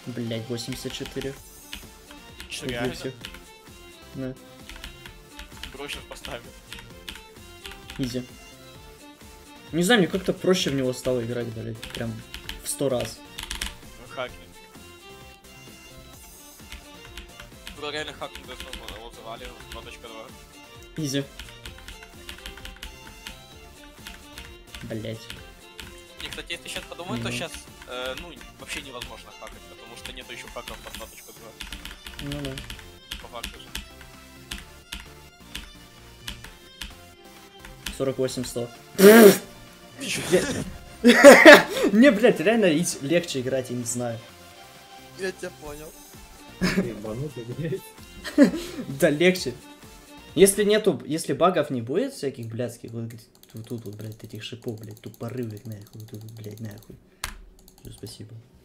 Блять, 84. Что, реально? Да. Проще поставим. Изи. Не знаю, мне как-то проще в него стало играть, блять. Прям в 100 раз. Ну, хакнем. Было реально хакнуть до основного, его завалил 2.2. Изи. Блять. И, кстати, если сейчас подумать, то сейчас, ну, вообще невозможно хакать, потому что нету еще хаков по 2.2. Ну да. По факту же. 48-100. Не, блять, реально легче играть, я не знаю. Я тебя понял. Да, легче. Если багов не будет всяких блядских, вот тут, блядь, этих шипов, блядь, тупорылых, нахуй, тут, блядь, нахуй. Все, спасибо.